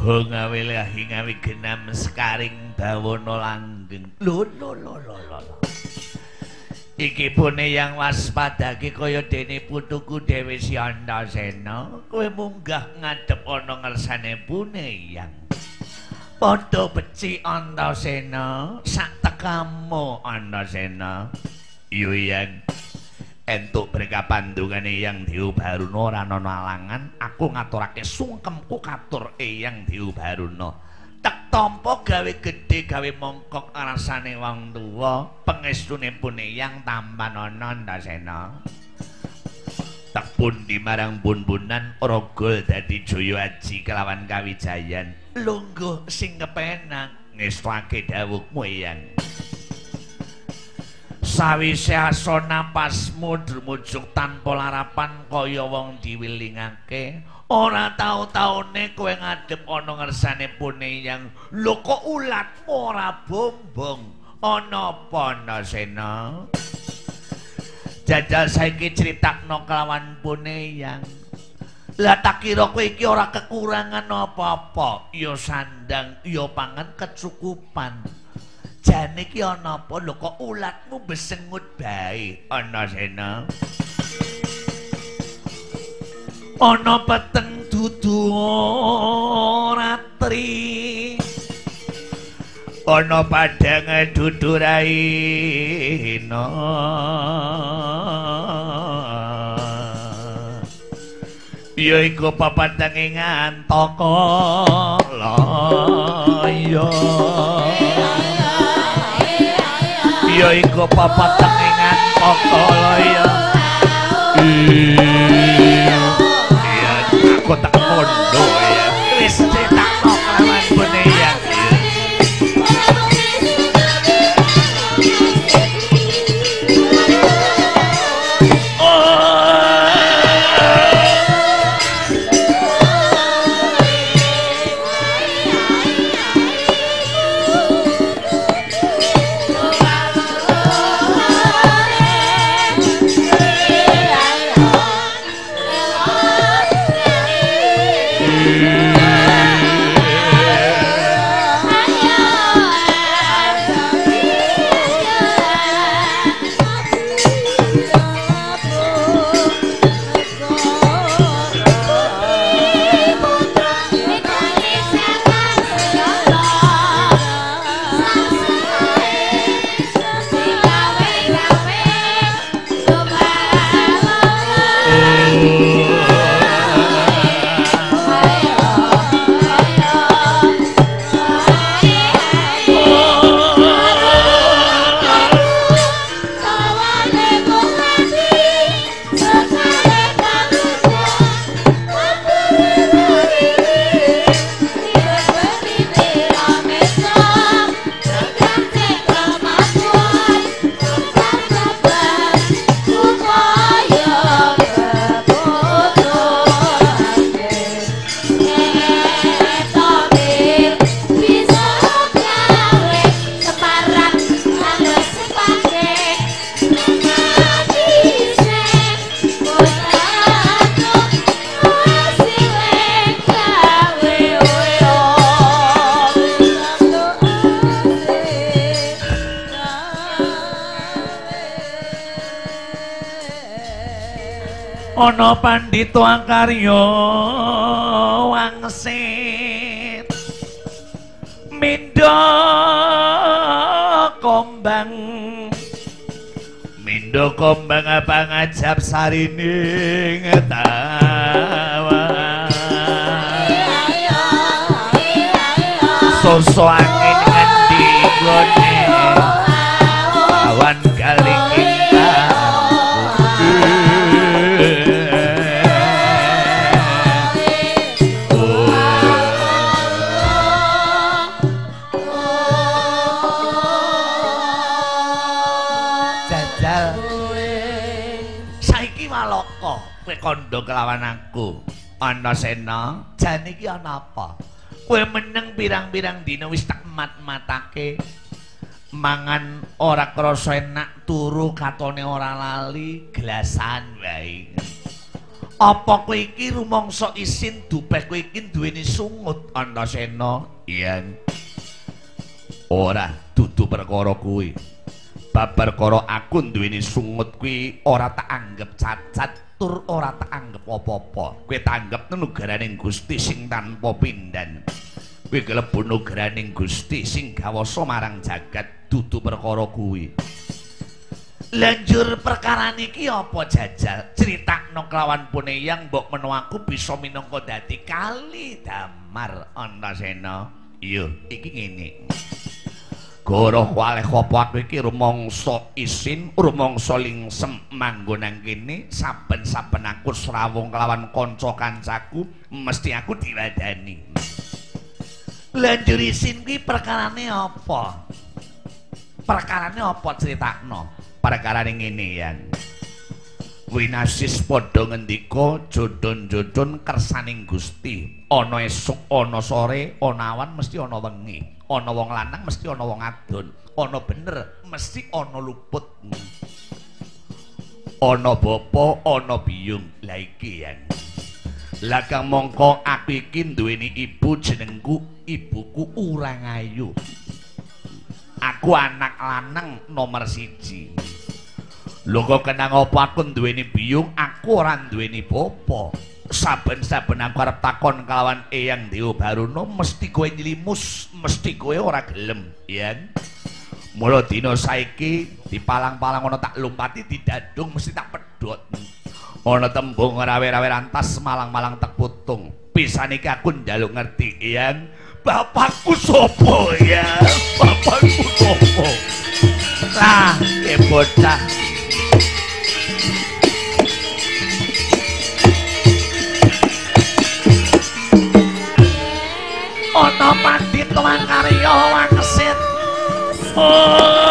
ngawe lahi ngawe genam sekaring bawana langgeng. Lho. Iki pune yang waspadake kaya dene putuku Dewi Si Antasena. Kowe munggah ngadep ana ngersane pune yang. Padha becik Antasena, sak tekamu Antasena. Yo yang entuk brekapandungane yang Dewa Baruna ora ana alangan, aku ngaturake sungkemku katur Eyang Dewa Baruna. Tak tampa gawe gedhe gawe mongkok rasane wong tuwa, pengestune pun Eyang tampan ana Antasena. Tak pundi marang pun-punan rogol dadi Jaya Aji kelawan Kawijayan. Lungguh sing kepenak ngestake dawuhmu Eyang. Sawise asana pasmu drumujuk tanpa larapan kaya wong diwilingake, ora tau-taune kowe ngadep ana ngersane pune yang lho kok ulatmu ora bombong ana apa Antasena? Jajal saiki critakno kelawan pune yang lah tak kira kowe iki ora kekurangan apa-apa, ya sandang ya pangan kecukupan. Jane iki ana apa lho kok ulatmu besengut bae Antasena? Ana peteng dudu ratri, ana padang dudu raina. Ya iku papateng ngantaka laya. Ya iku papateng ngantaka laya. Ya aku tak kondo ya. Wis cetakno kelawan pune ya. Ana pandhita karya wangsit mindha kombang apa ngajab sarining tawa soso angin ngendi gone awan galing kondo kelawan aku Antasena. Jane iki ana apa? Kowe meneng pirang-pirang dina wis tak mat-matake. Mangan ora krasa enak, turu katone ora lali, gelasan wae. Apa kowe iki rumangsa isin dupeh kowe iki duweni sungut Antasena? Iya. Ora dudu perkara kuwi. Bab perkara aku duweni sungut kuwi ora tak anggap cacat tur ora tak anggap apa-apa. Kowe tak anggap nugaraning Gusti sing tanpa pindhan. Kowe kelebu nugaraning Gusti sing gawasa marang jagat dudu perkara kuwi. Lanjur perkara niki apa jajal? Critakno kelawan Puneyang mbok menawa aku bisa minangka dadi kali damar Antasena. Iya, iki ngene. Goroh waleh apa aku iki rumangsa isin, rumangsa lingsem manggon nang kene, saben-saben aku srawung kelawan kanca-kancaku mesti aku diwadani. Lanjur isin kuwi perkarane apa? Perkarane apa critakno? Perkara ning ngene yan. Winasis padha ngendika jodhon-jodhon kersaning Gusti. Ana esuk, ana sore, ana awan mesti ana wengi. Ana wong lanang mesti ana wong adon. Ana bener mesti ana luput. Ana bapa, ana biyung. Lah iki yan. Lah kang mongko aku iki duweni ibu jenengku ibuku Urangayu. Aku anak lanang nomor 1. Lho kok kenang apa aku duweni biyung, aku ora duweni bapa. Saben-saben aku arep takon kelawan Eyang Dewa Baruna mesti kowe nylimus, mesti kowe ora gelem, ya. Mula dina saiki dipalang-palang ana tak lumpati didadung mesti tak pedhot. Ana tembung rawe-rawe rantas malang-malang tak putung. Pisan iki aku njaluk ngerti, Eyang. Bapakku sapa ya? Bapakku sapa? Lah, bocah. Ana pandhita Wangkarya Wangsit. Oh.